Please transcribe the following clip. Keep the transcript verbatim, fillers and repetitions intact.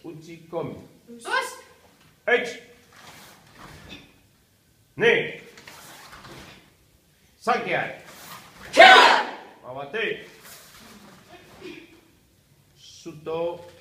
打ち込み。 よし。 一、二、三気合い。回って。スト。